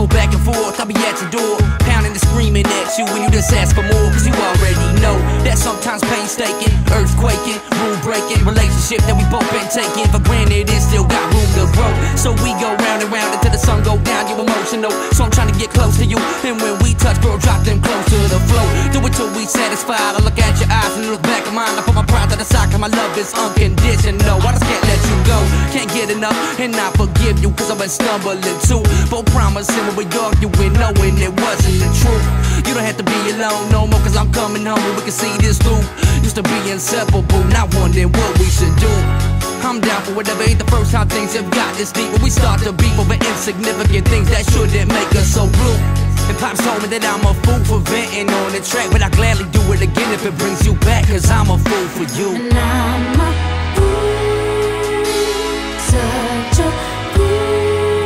go back and forth, I'll be at your door, pounding and screaming at you when you just ask for more. Cause you already know that sometimes painstaking, earthquaking, rule breaking, relationship that we both been taking for granted and still got room to grow. So we go round and round until the sun go down. You emotional, so I'm trying to get close to you. And when we touch, girl, drop them close to the floor. Do it till we satisfied. I look at your eyes and look back at mine. I put my pride to the side, cause my love is unconditional. I just can't let you go, can't get enough, and I forgive you, cause I've been stumbling too. Both promising when we arguing, knowing it wasn't the truth. You don't have to be alone no more, cause I'm coming home and we can see this through. Used to be inseparable, now wondering what we should do. I'm down for whatever, ain't the first time things have got this deep. When we start to beef over insignificant things that shouldn't make us so blue. And Pops told me that I'm a fool for venting on the track, but I gladly do it again if it brings you back, cause I'm a fool for you. And I'm a fool, such a fool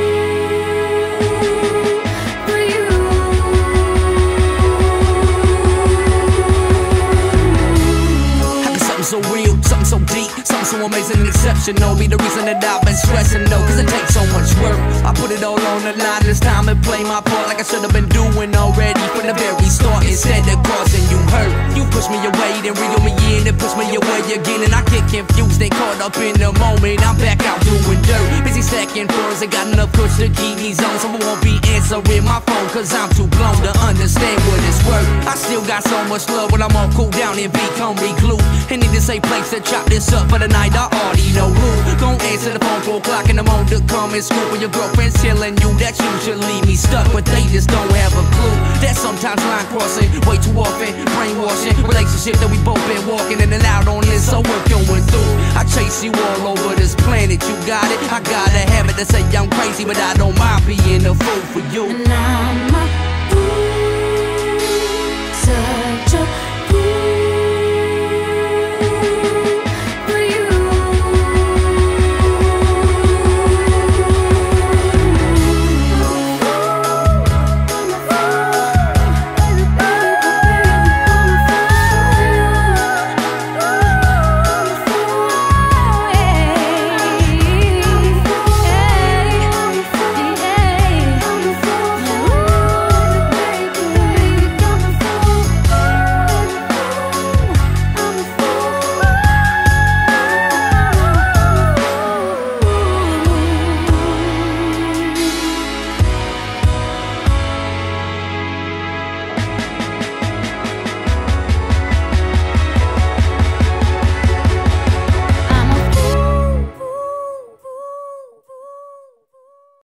for you. How can something so real, something so deep, something so amazing and exceptional be the reason that I've been stressing? No, cause it takes so much work. I put it all on the line this time and play my part like I should have been doing already from the very start, instead of causing you hurt. You push me away, then reel me in, and push me away again, and I get confused, they caught up in the moment. I'm back out doing dirt, busy stacking furs, ain't got enough push to keep these on. So I won't be answering my phone, cause I'm too blown to understand what it's worth. I still got so much love when I'm all cool down and become re-glued. And need to say place to chop this up for the night, I already know who. Gon' answer the phone 4 o'clock in the morning to come and school, when your girlfriend's telling you that you should leave me stuck, but they just don't have a clue. That sometimes line crossing, way too often, brainwashing, relationship that we both been walking in and out on this, so we're going through. I chase you all over this planet, you got it, I gotta have it to say I'm crazy, but I don't mind being a fool for you. And I'm a fool, such a